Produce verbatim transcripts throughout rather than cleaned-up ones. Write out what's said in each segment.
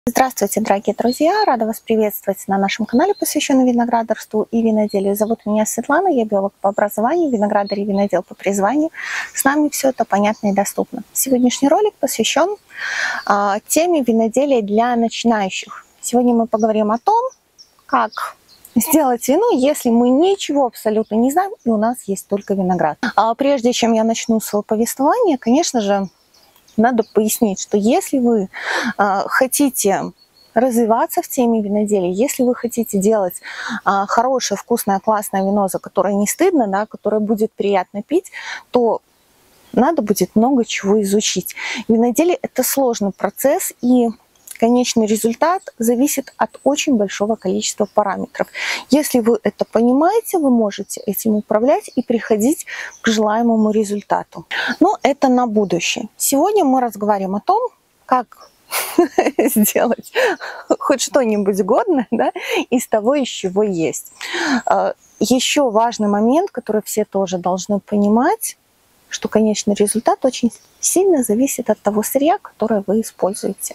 Здравствуйте, дорогие друзья! Рада вас приветствовать на нашем канале, посвященном виноградарству и виноделию. Зовут меня Светлана, я биолог по образованию, виноградарь и винодел по призванию. С нами все это понятно и доступно. Сегодняшний ролик посвящен а, теме виноделия для начинающих. Сегодня мы поговорим о том, как сделать вино, если мы ничего абсолютно не знаем, и у нас есть только виноград. А прежде чем я начну свое повествование, конечно же, надо пояснить, что если вы э, хотите развиваться в теме виноделия, если вы хотите делать э, хорошее, вкусное, классное вино, за которое не стыдно, да, которое будет приятно пить, то надо будет много чего изучить. Виноделие – это сложный процесс, и конечный результат зависит от очень большого количества параметров. Если вы это понимаете, вы можете этим управлять и приходить к желаемому результату. Но это на будущее. Сегодня мы разговариваем о том, как сделать хоть что-нибудь годное, да, из того, из чего есть. Еще важный момент, который все тоже должны понимать, что конечный результат очень сильно зависит от того сырья, которое вы используете.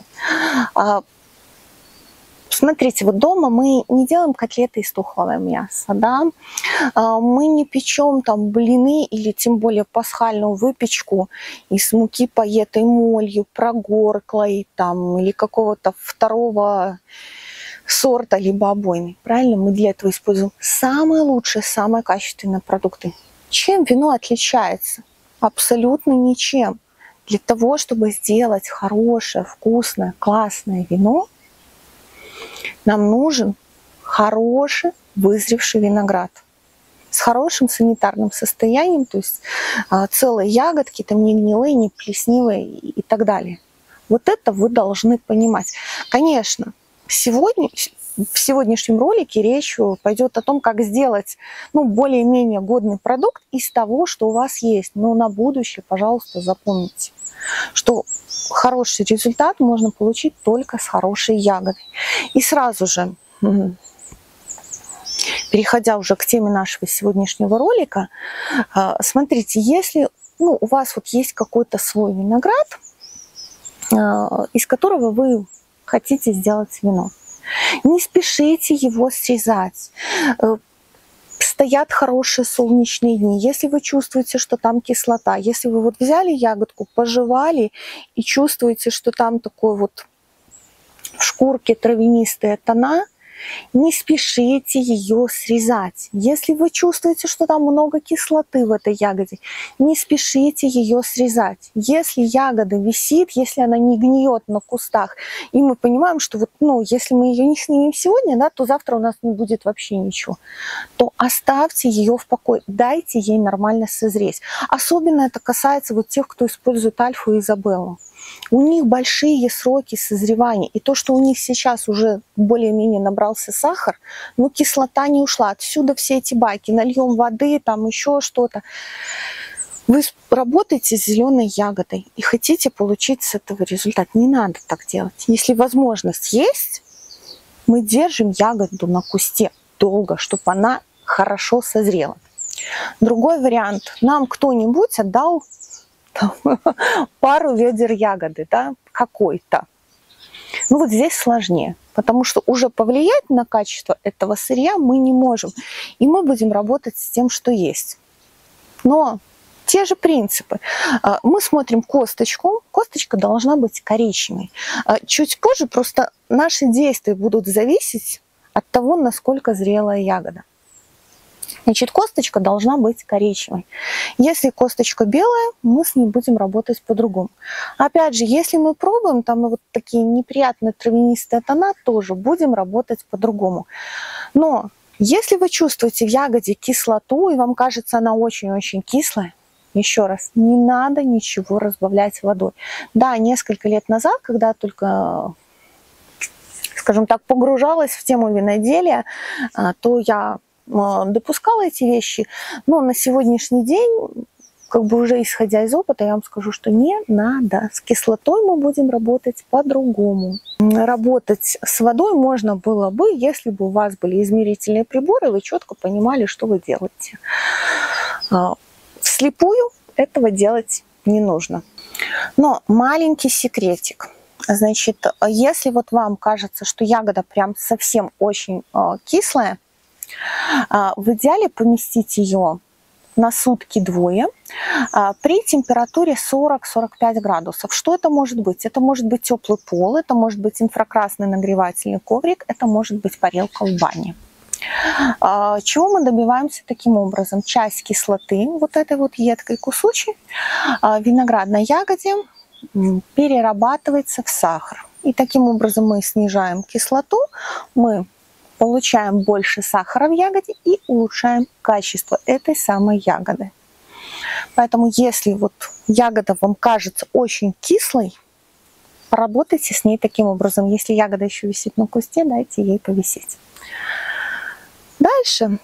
Смотрите, вот дома мы не делаем котлеты из тухлого мяса, да? Мы не печем там блины или тем более пасхальную выпечку из муки, поетой молью, прогорклой там, или какого-то второго сорта, либо обойной. Правильно? Мы для этого используем самые лучшие, самые качественные продукты. Чем вино отличается? Абсолютно ничем. Для того, чтобы сделать хорошее, вкусное, классное вино, нам нужен хороший вызревший виноград с хорошим санитарным состоянием, то есть а, целые ягодки, там не гнилые, не плесневые и, и так далее. Вот это вы должны понимать. Конечно, сегодня... В сегодняшнем ролике речь пойдет о том, как сделать ну, более-менее годный продукт из того, что у вас есть. Но на будущее, пожалуйста, запомните, что хороший результат можно получить только с хорошей ягодой. И сразу же, переходя уже к теме нашего сегодняшнего ролика, смотрите, если ну, у вас вот есть какой-то свой виноград, из которого вы хотите сделать вино, не спешите его срезать. Стоят хорошие солнечные дни. Если вы чувствуете, что там кислота, если вы вот взяли ягодку, пожевали и чувствуете, что там такой вот в шкурке травянистые тона, не спешите ее срезать. Если вы чувствуете, что там много кислоты в этой ягоде, не спешите ее срезать. Если ягода висит, если она не гниет на кустах, и мы понимаем, что вот, ну, если мы ее не снимем сегодня, да, то завтра у нас не будет вообще ничего, то оставьте ее в покое, дайте ей нормально созреть. Особенно это касается вот тех, кто использует альфу и изабеллу. У них большие сроки созревания, и то, что у них сейчас уже более-менее набрался сахар, но кислота не ушла. Отсюда все эти байки, нальем воды, там еще что-то. Вы работаете с зеленой ягодой и хотите получить с этого результат. Не надо так делать. Если возможность есть, мы держим ягоду на кусте долго, чтобы она хорошо созрела. Другой вариант. Нам кто-нибудь отдал пару ведер ягоды, да, какой-то. Ну вот здесь сложнее, потому что уже повлиять на качество этого сырья мы не можем. И мы будем работать с тем, что есть. Но те же принципы. Мы смотрим косточку. Косточка должна быть коричневой. Чуть позже просто наши действия будут зависеть от того, насколько зрелая ягода. Значит, косточка должна быть коричневой. Если косточка белая, мы с ней будем работать по-другому. Опять же, если мы пробуем, там вот такие неприятные травянистые тона, тоже будем работать по-другому. Но если вы чувствуете в ягоде кислоту, и вам кажется, она очень-очень кислая, еще раз, не надо ничего разбавлять водой. Да, несколько лет назад, когда только, скажем так, погружалась в тему виноделия, то я допускала эти вещи, но на сегодняшний день, как бы уже исходя из опыта, я вам скажу, что не надо. С кислотой мы будем работать по-другому. Работать с водой можно было бы, если бы у вас были измерительные приборы, вы четко понимали, что вы делаете. Вслепую этого делать не нужно. Но маленький секретик. Значит, если вот вам кажется, что ягода прям совсем очень кислая, в идеале поместить ее на сутки двое при температуре сорок-сорок пять градусов. Что это может быть? Это может быть теплый пол, это может быть инфракрасный нагревательный коврик, это может быть парилка в бане. Чего мы добиваемся таким образом? Часть кислоты, вот этой вот едкой кусочек виноградной ягоде перерабатывается в сахар. И таким образом мы снижаем кислоту, мы получаем больше сахара в ягоде и улучшаем качество этой самой ягоды. Поэтому если вот ягода вам кажется очень кислой, поработайте с ней таким образом. Если ягода еще висит на кусте, дайте ей повисеть. Дальше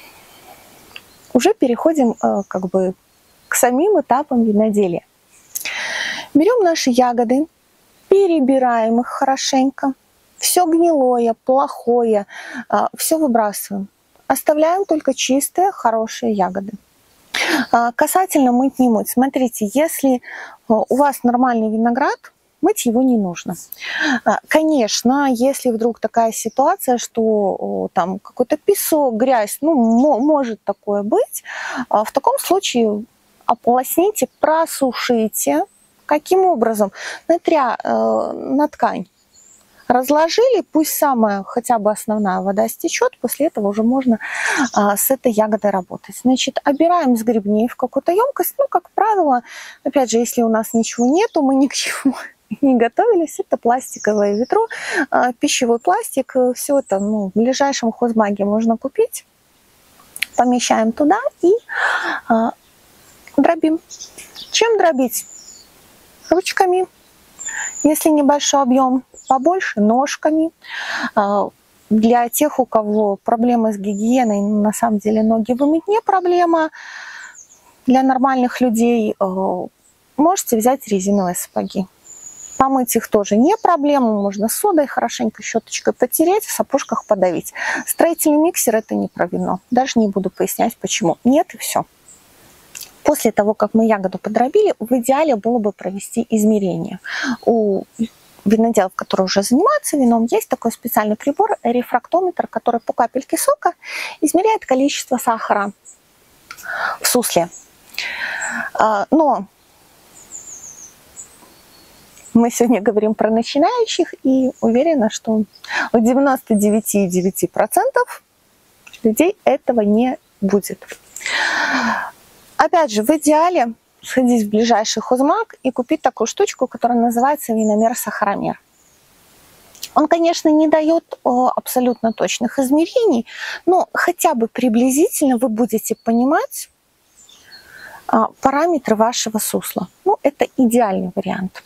уже переходим как бы к самим этапам виноделия. Берем наши ягоды, перебираем их хорошенько. Все гнилое, плохое, все выбрасываем. Оставляем только чистые, хорошие ягоды. Касательно мыть, не мыть. Смотрите, если у вас нормальный виноград, мыть его не нужно. Конечно, если вдруг такая ситуация, что там какой-то песок, грязь, ну, может такое быть, в таком случае ополосните, просушите. Каким образом? Смотря на ткань. Разложили, пусть самая хотя бы основная вода стечет, после этого уже можно а, с этой ягодой работать. Значит, обираем с гребней в какую-то емкость. Ну, как правило, опять же, если у нас ничего нету, мы ни к чему не готовились, это пластиковое ведро, а, пищевой пластик, все это ну, в ближайшем хозмаге можно купить. Помещаем туда и а, дробим. Чем дробить? Ручками. Если небольшой объем, побольше ножками. Для тех, у кого проблемы с гигиеной, на самом деле ноги вымыть не проблема. Для нормальных людей можете взять резиновые сапоги. Помыть их тоже не проблема. Можно содой хорошенько щеточкой потереть, в сапожках подавить. Строительный миксер — это не про вино. Даже не буду пояснять, почему. Нет, и все. После того, как мы ягоду подробили, в идеале было бы провести измерение. У виноделов, которые уже занимаются вином, есть такой специальный прибор, рефрактометр, который по капельке сока измеряет количество сахара в сусле. Но мы сегодня говорим про начинающих, и уверена, что у девяноста девяти и девяти десятых процентов людей этого не будет. Опять же, в идеале сходить в ближайший хозмаг и купить такую штучку, которая называется виномер-сахаромер. Он, конечно, не дает абсолютно точных измерений, но хотя бы приблизительно вы будете понимать параметры вашего сусла. Ну, это идеальный вариант.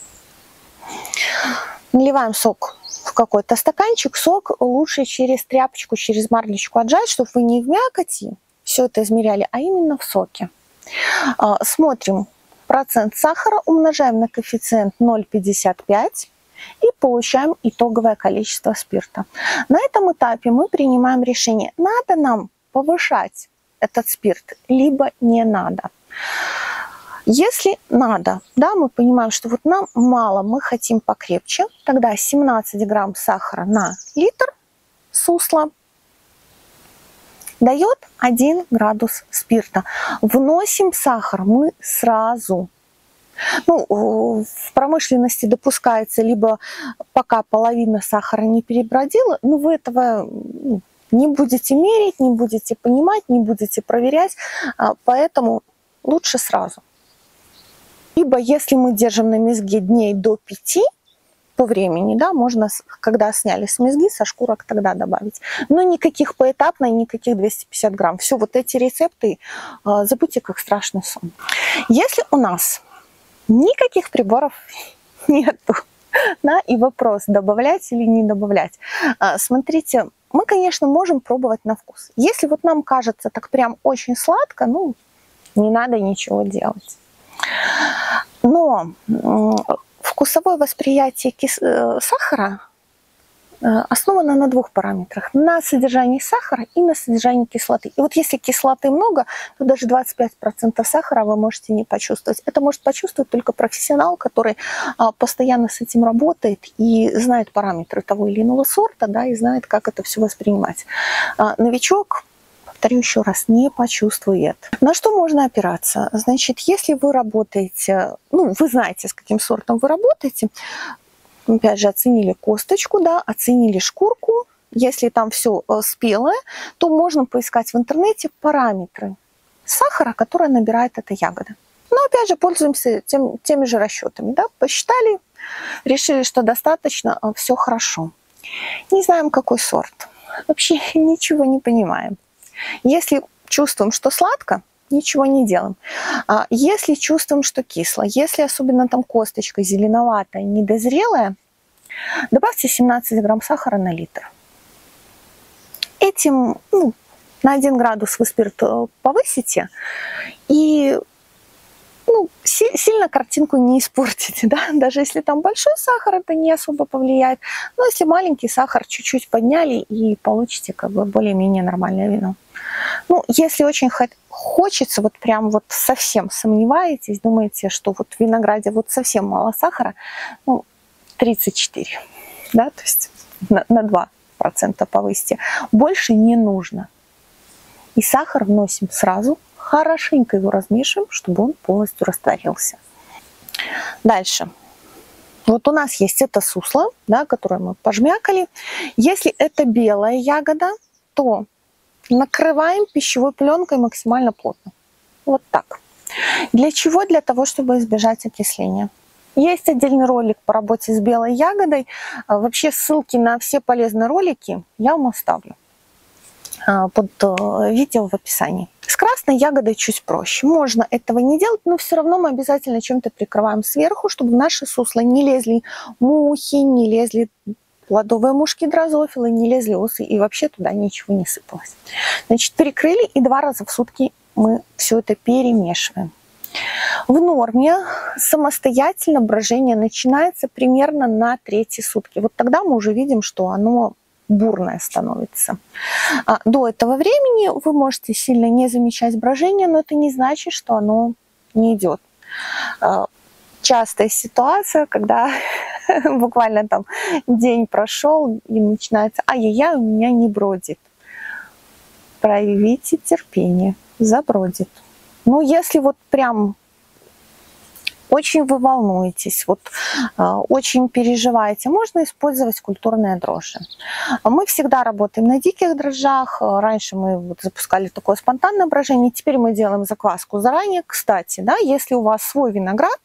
Наливаем сок в какой-то стаканчик. Сок лучше через тряпочку, через марлечку отжать, чтобы вы не в мякоти все это измеряли, а именно в соке. Смотрим процент сахара, умножаем на коэффициент ноль целых пятьдесят пять и получаем итоговое количество спирта. На этом этапе мы принимаем решение, надо нам повышать этот спирт, либо не надо. Если надо, да, мы понимаем, что вот нам мало, мы хотим покрепче, тогда семнадцать грамм сахара на литр сусла дает один градус спирта. Вносим сахар мы сразу. Ну, в промышленности допускается либо пока половина сахара не перебродила, но вы этого не будете мерить, не будете понимать, не будете проверять, поэтому лучше сразу. Либо если мы держим на мезге дней до пяти, по времени, да, можно, когда сняли с мезги, со шкурок тогда добавить. Но никаких поэтапно, никаких двести пятьдесят грамм. Все вот эти рецепты э, забудьте как страшный сон. Если у нас никаких приборов нету, да, и вопрос, добавлять или не добавлять. Э, смотрите, мы, конечно, можем пробовать на вкус. Если вот нам кажется так прям очень сладко, ну, не надо ничего делать. Но вкусовое восприятие кис... сахара основана на двух параметрах. На содержании сахара и на содержании кислоты. И вот если кислоты много, то даже двадцать пять процентов сахара вы можете не почувствовать. Это может почувствовать только профессионал, который постоянно с этим работает и знает параметры того или иного сорта, да, и знает, как это все воспринимать. Новичок, повторю еще раз, не почувствует. На что можно опираться? Значит, если вы работаете, ну, вы знаете, с каким сортом вы работаете, опять же, оценили косточку, да, оценили шкурку. Если там все спелое, то можно поискать в интернете параметры сахара, которые набирает эта ягода. Но опять же, пользуемся тем, теми же расчетами. Да? Посчитали, решили, что достаточно, все хорошо. Не знаем, какой сорт. Вообще ничего не понимаем. Если чувствуем, что сладко, ничего не делаем. А если чувствуем, что кисло, если особенно там косточка зеленоватая, недозрелая, добавьте семнадцать грамм сахара на литр. Этим, ну, на один градус вы спирт повысите и, ну, си сильно картинку не испортите. Да? Даже если там большой сахар, это не особо повлияет. Но если маленький сахар, чуть-чуть подняли и получите как бы более-менее нормальное вино. Ну, если очень хочется, вот прям вот совсем сомневаетесь, думаете, что вот в винограде вот совсем мало сахара, ну, тридцать четыре, да, то есть на, на два процента повысьте. Больше не нужно. И сахар вносим сразу, хорошенько его размешиваем, чтобы он полностью растворился. Дальше. Вот у нас есть это сусло, да, которое мы пожмякали. Если это белая ягода, то накрываем пищевой пленкой максимально плотно. Вот так. Для чего? Для того, чтобы избежать окисления. Есть отдельный ролик по работе с белой ягодой. Вообще ссылки на все полезные ролики я вам оставлю под видео в описании. С красной ягодой чуть проще. Можно этого не делать, но все равно мы обязательно чем-то прикрываем сверху, чтобы в наши сусла не лезли мухи, не лезли плодовые мушки дрозофилы, не лезли осы, и вообще туда ничего не сыпалось. Значит, перекрыли, и два раза в сутки мы все это перемешиваем. В норме самостоятельно брожение начинается примерно на третьи сутки. Вот тогда мы уже видим, что оно бурное становится. А до этого времени вы можете сильно не замечать брожение, но это не значит, что оно не идет. Частая ситуация, когда буквально там день прошел и начинается: ай-яй-яй, у меня не бродит. Проявите терпение, забродит. Ну, если вот прям очень вы волнуетесь, вот очень переживаете, можно использовать культурные дрожжи. Мы всегда работаем на диких дрожжах. Раньше мы вот запускали такое спонтанное брожение, теперь мы делаем закваску заранее. Кстати, да, если у вас свой виноград,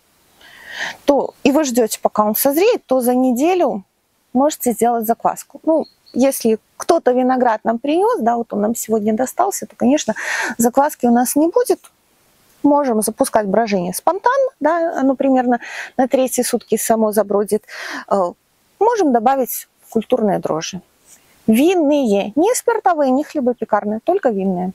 то и вы ждете, пока он созреет, то за неделю можете сделать закваску. Ну, если кто-то виноград нам принес, да, вот он нам сегодня достался, то, конечно, закваски у нас не будет. Можем запускать брожение спонтанно, да, оно примерно на третьи сутки само забродит. Можем добавить культурные дрожжи. Винные, не спиртовые, не хлебопекарные, только винные.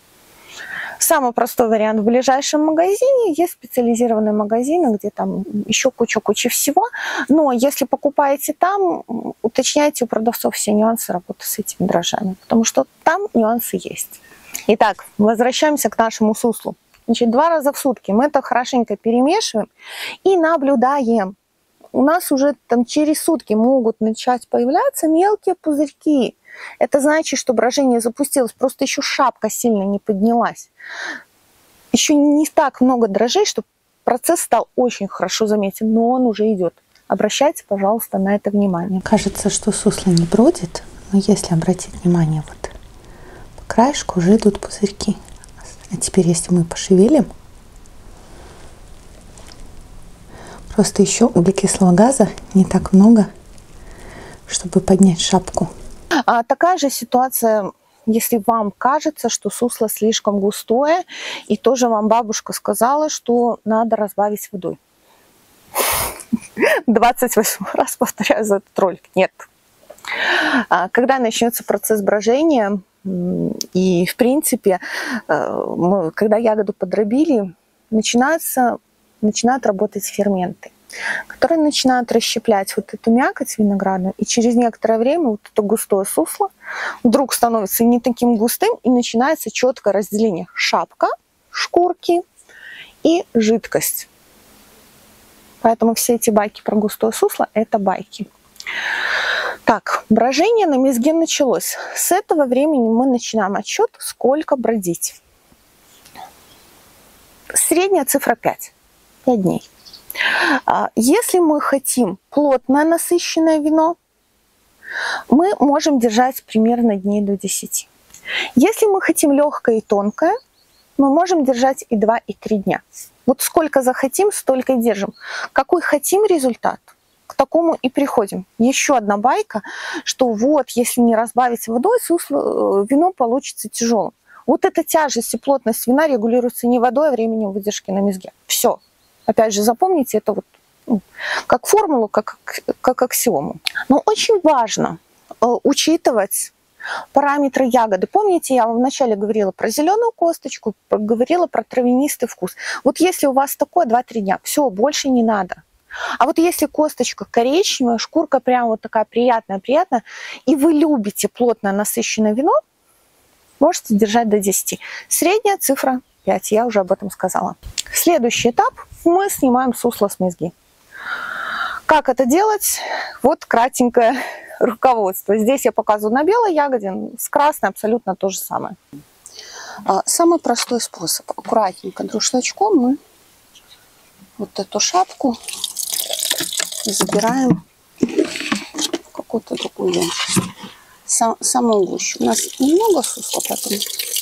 Самый простой вариант: в ближайшем магазине. Есть специализированные магазины, где там еще куча-куча всего. Но если покупаете там, уточняйте у продавцов все нюансы работы с этими дрожжами, потому что там нюансы есть. Итак, возвращаемся к нашему суслу. Значит, два раза в сутки мы это хорошенько перемешиваем и наблюдаем. У нас уже там через сутки могут начать появляться мелкие пузырьки. Это значит, что брожение запустилось, просто еще шапка сильно не поднялась. Еще не так много дрожжей, чтобы процесс стал очень хорошо заметен, но он уже идет. Обращайте, пожалуйста, на это внимание. Кажется, что сусло не бродит, но если обратить внимание, вот по краешку уже идут пузырьки. А теперь, если мы пошевелим, просто еще углекислого газа не так много, чтобы поднять шапку. А такая же ситуация, если вам кажется, что сусло слишком густое, и тоже вам бабушка сказала, что надо разбавить водой. двадцать восемь раз повторяю за этот ролик. Нет. Когда начнется процесс брожения, и в принципе, мы, когда ягоду подробили, начинаются, начинают работать ферменты. которые начинают расщеплять вот эту мякоть виноградную, и через некоторое время вот это густое сусло вдруг становится не таким густым, и начинается четкое разделение: шапка шкурки и жидкость. Поэтому все эти байки про густое сусло – это байки. Так, брожение на мезге началось. С этого времени мы начинаем отсчет, сколько бродить. Средняя цифра пять. пять дней. Если мы хотим плотное насыщенное вино, мы можем держать примерно дней до десяти. Если мы хотим легкое и тонкое, мы можем держать и два, и три дня. Вот сколько захотим, столько и держим. Какой хотим результат, к такому и приходим. Еще одна байка, что вот, если не разбавить водой, сусло, вино получится тяжелым. Вот эта тяжесть и плотность вина регулируется не водой, а временем выдержки на мезге. Все. Опять же, запомните это вот, ну, как формулу, как, как аксиому. Но очень важно э, учитывать параметры ягоды. Помните, я вам вначале говорила про зеленую косточку, говорила про травянистый вкус. Вот если у вас такое два-три дня, все, больше не надо. А вот если косточка коричневая, шкурка прям вот такая приятная-приятная, и вы любите плотное насыщенное вино, можете держать до десяти. Средняя цифра пять, я уже об этом сказала. Следующий этап. Мы снимаем сусло с мезги. Как это делать? Вот кратенькое руководство. Здесь я показываю на белой ягоде, с красной абсолютно то же самое. Самый простой способ. Аккуратненько друшлачком мы вот эту шапку забираем в какую-то другую емкость. Сам, самую гущу. У нас немного сусла, поэтому...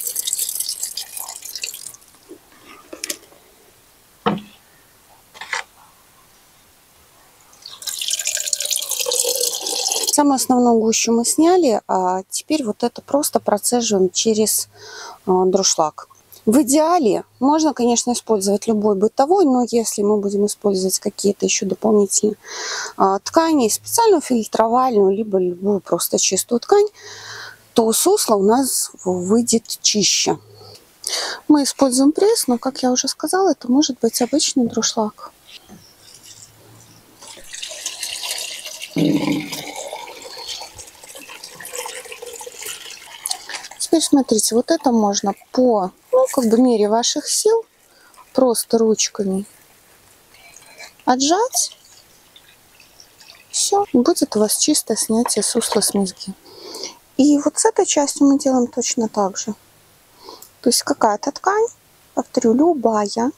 Самую основную гущу мы сняли, а теперь вот это просто процеживаем через э, дуршлаг. В идеале можно, конечно, использовать любой бытовой, но если мы будем использовать какие-то еще дополнительные э, ткани, специальную фильтровальную, либо любую просто чистую ткань, то сусло у нас выйдет чище. Мы используем пресс, но, как я уже сказала, это может быть обычный дуршлаг. Теперь смотрите, вот это можно по, ну, как бы мере ваших сил просто ручками отжать. Все, будет у вас чистое снятие сусла с мезги. И вот с этой частью мы делаем точно так же. То есть какая-то ткань, повторю, любая.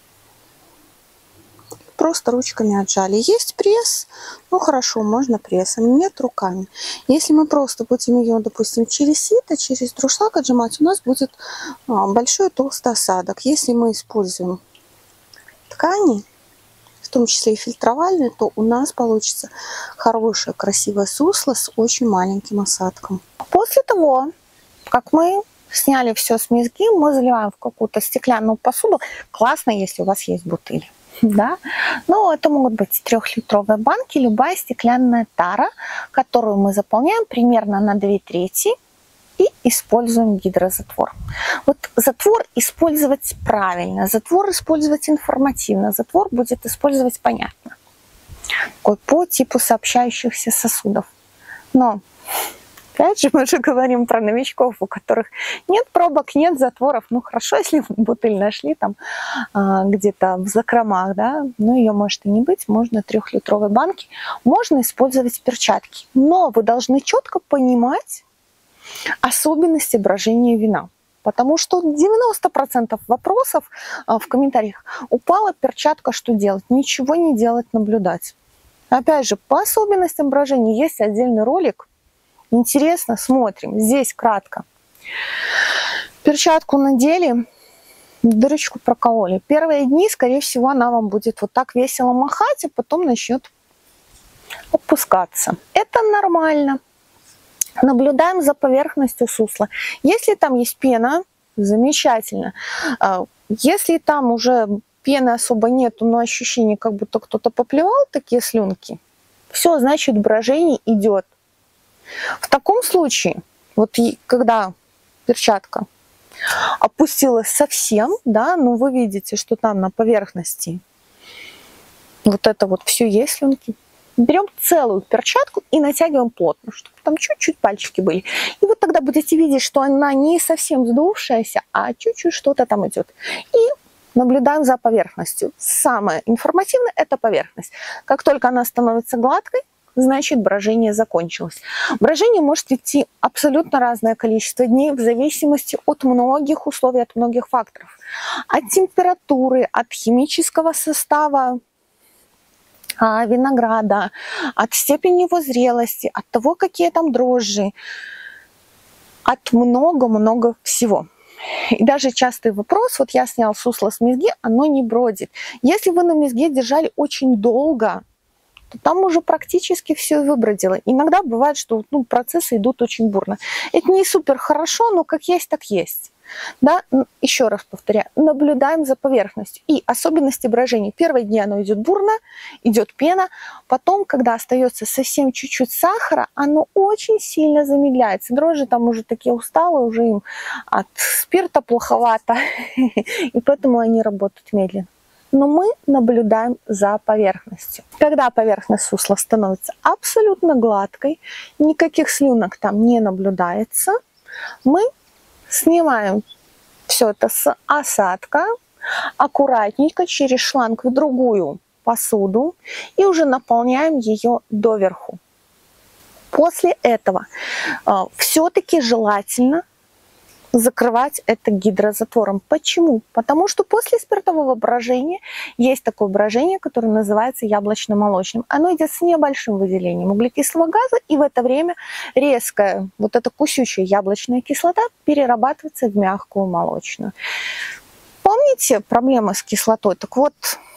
Просто ручками отжали. Есть пресс, ну хорошо, можно прессом, нет руками. Если мы просто будем ее, допустим, через сито, через дуршлаг отжимать, у нас будет большой толстый осадок. Если мы используем ткани, в том числе и фильтровальные, то у нас получится хорошее, красивое сусло с очень маленьким осадком. После того, как мы сняли все с мезги, мы заливаем в какую-то стеклянную посуду. Классно, если у вас есть бутыль. Да? Но это могут быть трехлитровые банки, любая стеклянная тара, которую мы заполняем примерно на две трети и используем гидрозатвор. Вот затвор использовать правильно, затвор использовать информативно, затвор будет использовать понятно. Такой по типу сообщающихся сосудов. Но опять же, мы же говорим про новичков, у которых нет пробок, нет затворов. Ну, хорошо, если бутыль нашли там а, где-то в закромах, да, но ее может и не быть. Можно трехлитровые банки, можно использовать перчатки. Но вы должны четко понимать особенности брожения вина. Потому что девяносто процентов вопросов а, в комментариях: упала перчатка, что делать? Ничего не делать, наблюдать. Опять же, по особенностям брожения есть отдельный ролик. Интересно, смотрим. Здесь кратко. Перчатку надели, дырочку прокололи. Первые дни, скорее всего, она вам будет вот так весело махать, а потом начнет опускаться. Это нормально. Наблюдаем за поверхностью сусла. Если там есть пена, замечательно. Если там уже пены особо нету, но ощущение, как будто кто-то поплевал такие слюнки, все, значит, брожение идет. В таком случае, вот когда перчатка опустилась совсем, да, но вы видите, что там на поверхности вот это вот все есть слюнки, берем целую перчатку и натягиваем плотно, чтобы там чуть-чуть пальчики были. И вот тогда будете видеть, что она не совсем сдувшаяся, а чуть-чуть что-то там идет. И наблюдаем за поверхностью. Самое информативное – это поверхность. Как только она становится гладкой, значит брожение закончилось. Брожение может идти абсолютно разное количество дней в зависимости от многих условий, от многих факторов. От температуры, от химического состава винограда, от степени его зрелости, от того, какие там дрожжи, от много-много всего. И даже частый вопрос, вот я снял сусло с мезги, оно не бродит. Если вы на мезге держали очень долго, то там уже практически все выбродило. Иногда бывает, что ну, процессы идут очень бурно. Это не супер хорошо, но как есть, так есть. Да? Еще раз повторяю, наблюдаем за поверхностью. И особенности брожения. Первые дни оно идет бурно, идет пена. Потом, когда остается совсем чуть-чуть сахара, оно очень сильно замедляется. Дрожжи там уже такие усталые, уже им от спирта плоховато. И поэтому они работают медленно. Но мы наблюдаем за поверхностью. Когда поверхность сусла становится абсолютно гладкой, никаких слюнок там не наблюдается, мы снимаем все это с осадка, аккуратненько через шланг в другую посуду и уже наполняем ее доверху. После этого э, все-таки желательно закрывать это гидрозатвором. Почему? Потому что после спиртового брожения есть такое брожение, которое называется яблочно-молочным. Оно идет с небольшим выделением углекислого газа, и в это время резкая, вот эта кусючая яблочная кислота перерабатывается в мягкую молочную. Помните проблемы с кислотой? Так вот,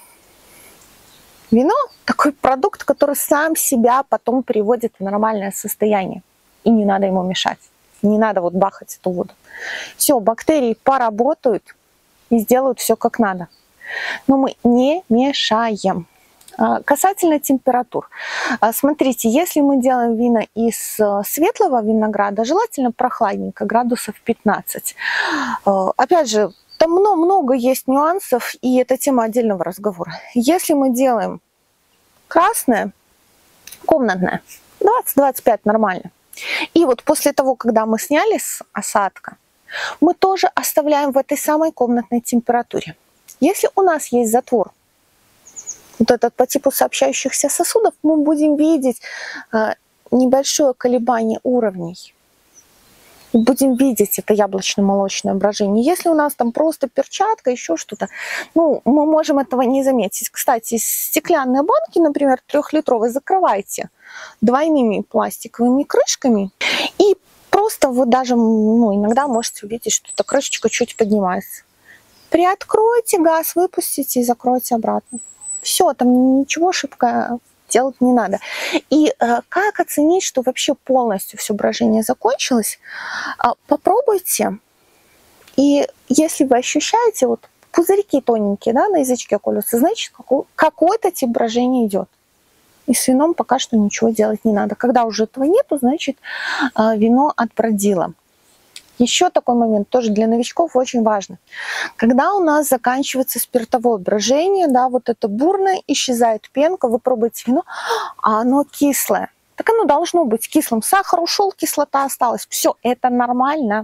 вино такой продукт, который сам себя потом приводит в нормальное состояние, и не надо ему мешать. Не надо вот бахать эту воду. Все, бактерии поработают и сделают все как надо. Но мы не мешаем. Касательно температур. Смотрите, если мы делаем вина из светлого винограда, желательно прохладненько, градусов пятнадцать. Опять же, там много есть нюансов, и это тема отдельного разговора. Если мы делаем красное, комнатное, двадцать — двадцать пять нормально. И вот после того, когда мы сняли с осадка, мы тоже оставляем в этой самой комнатной температуре. Если у нас есть затвор, вот этот по типу сообщающихся сосудов, мы будем видеть э, небольшое колебание уровней. Будем видеть это яблочно-молочное брожение. Если у нас там просто перчатка, еще что-то, ну, мы можем этого не заметить. Кстати, стеклянные банки, например, трехлитровые, закрывайте двойными пластиковыми крышками, и просто вы даже ну, иногда можете увидеть, что эта крышечка чуть поднимается. Приоткройте газ, выпустите и закройте обратно. Все, там ничего шибко делать не надо. И э, как оценить, что вообще полностью все брожение закончилось? Э, попробуйте. И если вы ощущаете вот пузырьки тоненькие, да, на язычке колются, значит какой- какой-то тип брожения идет. И с вином пока что ничего делать не надо. Когда уже этого нету, значит э, вино отбродило. Еще такой момент, тоже для новичков очень важно. Когда у нас заканчивается спиртовое брожение, да, вот это бурное, исчезает пенка, вы пробуете вино, а оно кислое. Так оно должно быть кислым. Сахар ушел, кислота осталась. Все, это нормально.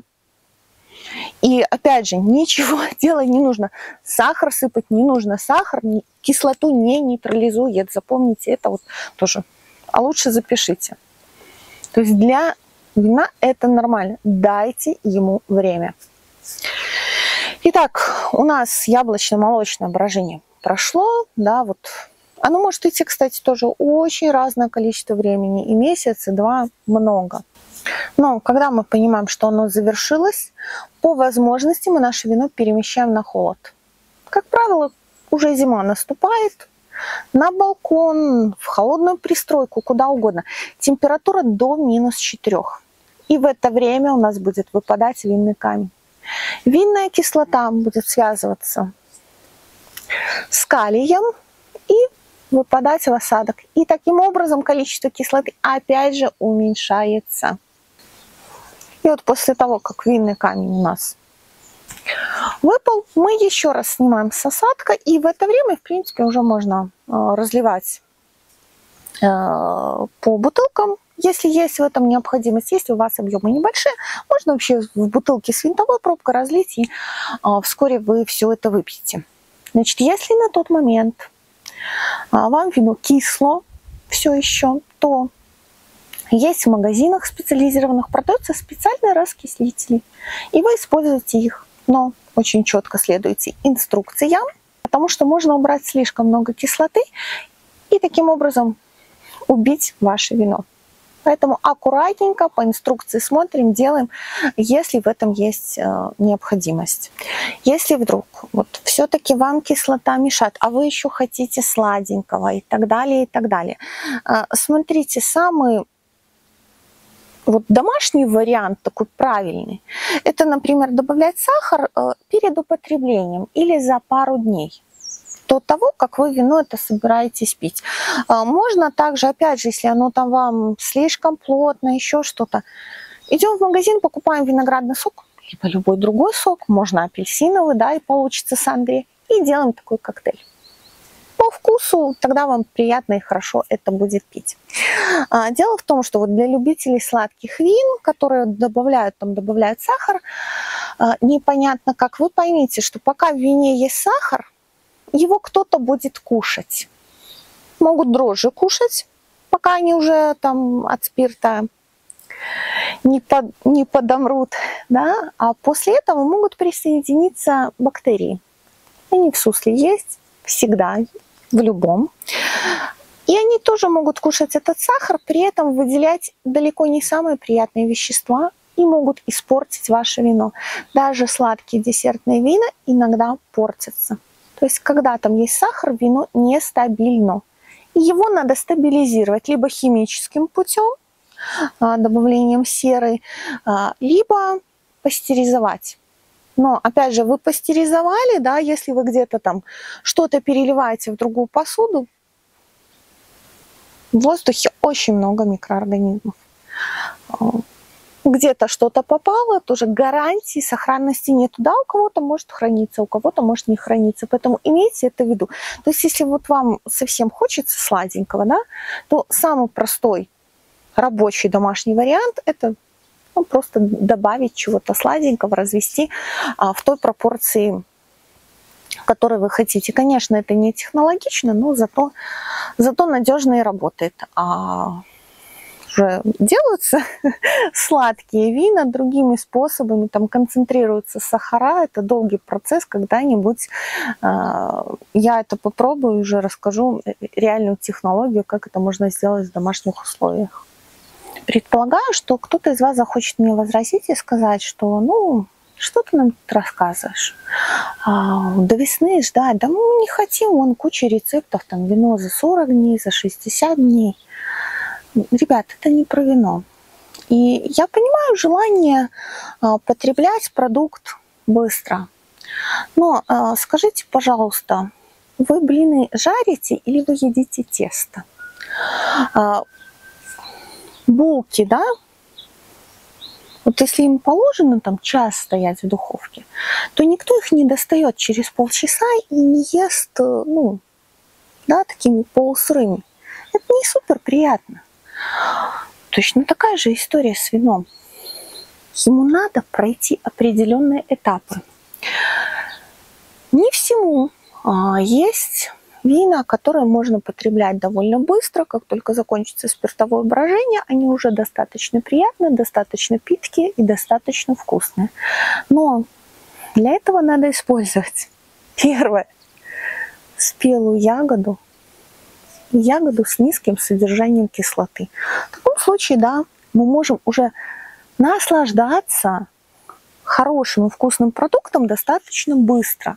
И опять же, ничего делать не нужно. Сахар сыпать не нужно. Сахар кислоту не нейтрализует. Запомните это вот тоже. А лучше запишите. То есть для вина это нормально. Дайте ему время. Итак, у нас яблочно-молочное брожение прошло. Да, вот. Оно может идти, кстати, тоже очень разное количество времени. И месяц, и два много. Но когда мы понимаем, что оно завершилось, по возможности мы наше вино перемещаем на холод. Как правило, уже зима наступает. На балкон, в холодную пристройку, куда угодно. Температура до минус четырёх. И в это время у нас будет выпадать винный камень. Винная кислота будет связываться с калием и выпадать в осадок. И таким образом количество кислоты опять же уменьшается. И вот после того, как винный камень у нас Выпал, мы еще раз снимаем с осадка, и в это время, в принципе, уже можно разливать по бутылкам, если есть в этом необходимость. Если у вас объемы небольшие, можно вообще в бутылке с винтовой пробкой разлить, и вскоре вы все это выпьете. Значит, если на тот момент вам вино кисло все еще, то есть в магазинах специализированных продаются специальные раскислители, и вы используете их, но очень четко следуйте инструкциям, потому что можно убрать слишком много кислоты и таким образом убить ваше вино. Поэтому аккуратненько по инструкции смотрим, делаем, если в этом есть э, необходимость. Если вдруг вот все-таки вам кислота мешает, а вы еще хотите сладенького и так далее, и так далее. Э, смотрите, самый вот домашний вариант, такой правильный, это, например, добавлять сахар э, перед употреблением или за пару дней до того, как вы вино это собираетесь пить. Можно также, опять же, если оно там вам слишком плотно, еще что-то, идем в магазин, покупаем виноградный сок, либо любой другой сок, можно апельсиновый, да, и получится сангрия, и делаем такой коктейль. По вкусу тогда вам приятно и хорошо это будет пить. Дело в том, что вот для любителей сладких вин, которые добавляют, там добавляют сахар, непонятно как, вы поймите, что пока в вине есть сахар, его кто-то будет кушать. Могут дрожжи кушать, пока они уже там от спирта не, под, не подомрут, да? А после этого могут присоединиться бактерии. Они в сусле есть всегда, в любом. И они тоже могут кушать этот сахар, при этом выделять далеко не самые приятные вещества и могут испортить ваше вино. Даже сладкие десертные вина иногда портятся. То есть, когда там есть сахар, вино нестабильно. И его надо стабилизировать либо химическим путем, добавлением серы, либо пастеризовать. Но, опять же, вы пастеризовали, да, если вы где-то там что-то переливаете в другую посуду, в воздухе очень много микроорганизмов. Где-то что-то попало, тоже гарантии сохранности нет. Да, у кого-то может храниться, у кого-то может не храниться. Поэтому имейте это в виду. То есть, если вот вам совсем хочется сладенького, да, то самый простой рабочий домашний вариант – это ну, просто добавить чего-то сладенького, развести а, в той пропорции, которой вы хотите. Конечно, это не технологично, но зато, зато надежно и работает. А уже делаются сладкие вина другими способами, там концентрируются сахара, это долгий процесс, когда-нибудь э, я это попробую, уже расскажу реальную технологию, как это можно сделать в домашних условиях. Предполагаю, что кто-то из вас захочет мне возразить и сказать, что ну, что ты нам тут рассказываешь? А, до весны ждать, да мы не хотим, вон куча рецептов, там вино за сорок дней, за шестьдесят дней. Ребят, это не про вино. И я понимаю желание а, потреблять продукт быстро. Но а, скажите, пожалуйста, вы блины жарите или вы едите тесто? А, булки, да? Вот если им положено там час стоять в духовке, то никто их не достает через полчаса и не ест, ну, да, такими полусырыми. Это не супер приятно. Точно такая же история с вином. Ему надо пройти определенные этапы. Не всему а, есть вина, которые можно потреблять довольно быстро, как только закончится спиртовое брожение, они уже достаточно приятные, достаточно питкие и достаточно вкусные. Но для этого надо использовать, первое, спелую ягоду, ягоду с низким содержанием кислоты. В таком случае, да, мы можем уже наслаждаться хорошим и вкусным продуктом достаточно быстро.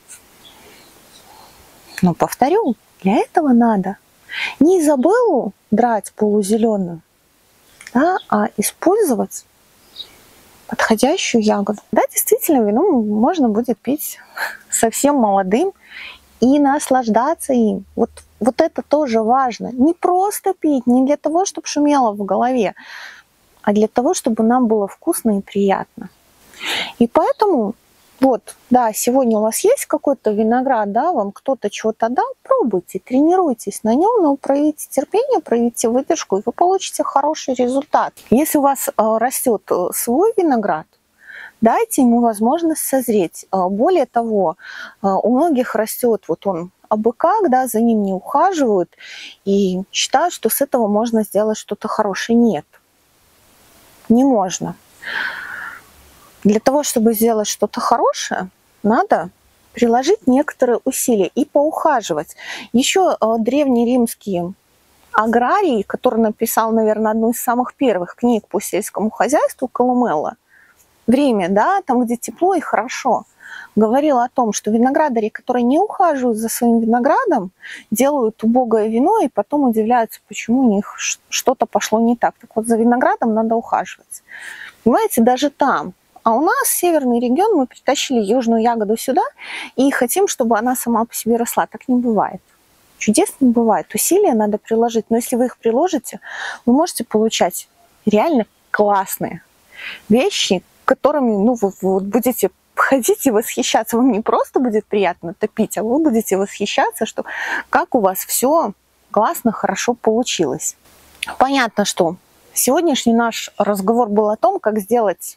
Но, повторю, для этого надо не изабеллу драть полузеленую, да, а использовать подходящую ягоду. Да, действительно, вино можно будет пить совсем молодым и наслаждаться им. Вот, вот это тоже важно. Не просто пить, не для того, чтобы шумело в голове, а для того, чтобы нам было вкусно и приятно. И поэтому Вот, да, сегодня у вас есть какой-то виноград, да, вам кто-то чего-то дал, пробуйте, тренируйтесь на нем, но проявите терпение, проявите выдержку, и вы получите хороший результат. Если у вас растет свой виноград, дайте ему возможность созреть. Более того, у многих растет вот он абы как, да, за ним не ухаживают и считают, что с этого можно сделать что-то хорошее. Нет, не можно. Для того, чтобы сделать что-то хорошее, надо приложить некоторые усилия и поухаживать. Еще древнеримские аграрий, который написал, наверное, одну из самых первых книг по сельскому хозяйству, Колумелла, в Риме, да, там, где тепло и хорошо, говорил о том, что виноградари, которые не ухаживают за своим виноградом, делают убогое вино и потом удивляются, почему у них что-то пошло не так. Так вот, за виноградом надо ухаживать. Понимаете, даже там. А у нас северный регион, мы притащили южную ягоду сюда и хотим, чтобы она сама по себе росла. Так не бывает. Чудес не бывает. Усилия надо приложить. Но если вы их приложите, вы можете получать реально классные вещи, которыми, ну, вы, вы будете ходить и восхищаться. Вам не просто будет приятно топить, а вы будете восхищаться, что как у вас все классно, хорошо получилось. Понятно, что сегодняшний наш разговор был о том, как сделать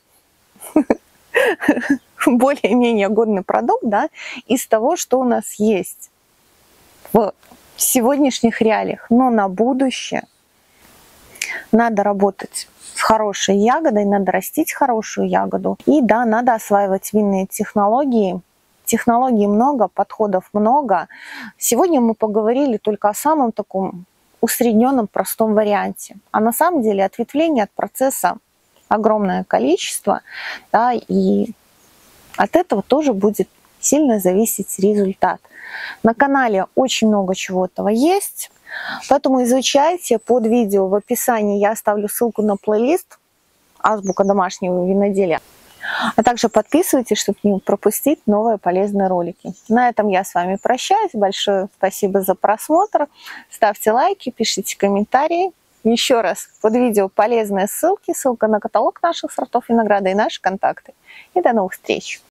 более-менее годный продукт, да, из того, что у нас есть в сегодняшних реалиях. Но на будущее надо работать с хорошей ягодой, надо растить хорошую ягоду. И да, надо осваивать винные технологии. Технологий много, подходов много. Сегодня мы поговорили только о самом таком усредненном, простом варианте. А на самом деле ответвление от процесса огромное количество, да, и от этого тоже будет сильно зависеть результат. На канале очень много чего этого есть, поэтому изучайте. Под видео в описании я оставлю ссылку на плейлист «Азбука домашнего виноделия». А также подписывайтесь, чтобы не пропустить новые полезные ролики. На этом я с вами прощаюсь. Большое спасибо за просмотр. Ставьте лайки, пишите комментарии. Еще раз, под видео полезные ссылки, ссылка на каталог наших сортов винограда и наши контакты. И до новых встреч!